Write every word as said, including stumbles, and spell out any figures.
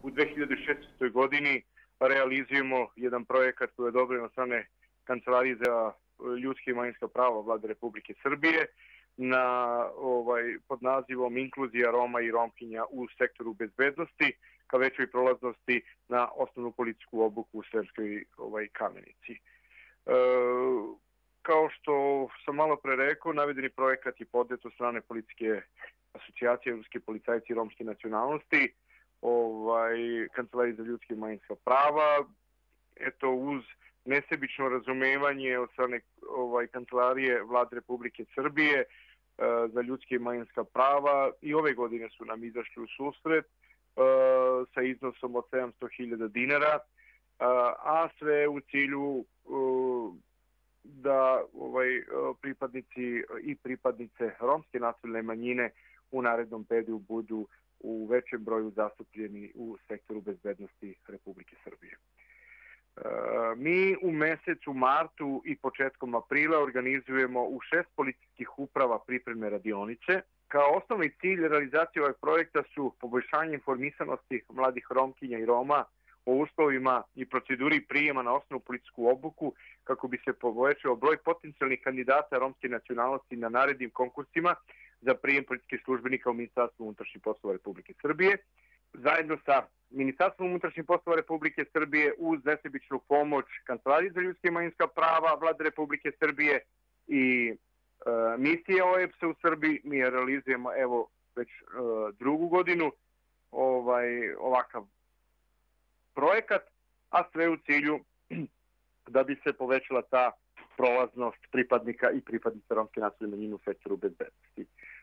u dve hiljade šesnaestoj. godini realizujemo jedan projekat koji je odobren od strane Kancelarije za ljudske i manjinska prava Vlade Republike Srbije na, ovaj, pod nazivom Inkluzija Roma i Romkinja u sektoru bezbednosti ka većoj prolaznosti na osnovnu policijsku obuku u Sremskoj ovaj, Kamenici. E, kao što sam malo pre rekao, navedeni projekat je podnet od strane Policijske asocijacije Evropske policajci romske nacionalnosti, ovaj, Kancelarije za ljudske i manjinska prava, eto uz nesebično razumevanje od strane ovaj, Kancelarije Vlade Republike Srbije e, za ljudske i manjinska prava i ove godine su nam izašli u susret e, sa iznosom od sedamsto hiljada dinara, e, a sve u cilju e, da ovaj, pripadnici i pripadnice romske nacionalne manjine u narednom periodu budu u većem broju zastupljeni u sektoru bezbednosti Republike Srbije. Mi u mesecu martu i početkom aprila organizujemo u šest policijskih uprava pripremne radionice. Kao osnovni cilj realizacije ovog projekta su poboljšanje informisanosti mladih Romkinja i Roma o uslovima i proceduri prijema na osnovnu policijsku obuku kako bi se povećao broj potencijalnih kandidata romske nacionalnosti na narednim konkursima za prijem policijskih službenika u Ministarstvu unutrašnjih poslova Republike Srbije. Zajedno sa Ministarstvom unutrašnjih poslova Republike Srbije uz nesebičnu pomoć Kancelarije za ljudska i manjinska prava Vlade Republike Srbije i e, misije O E B S A u Srbiji mi realizujemo evo već e, drugu godinu ovaj, ovakav projekat, a sve u cilju da bi se povećala ta prolaznost pripadnika i pripadnica romske nacionalne manjine u sektoru bezbednosti.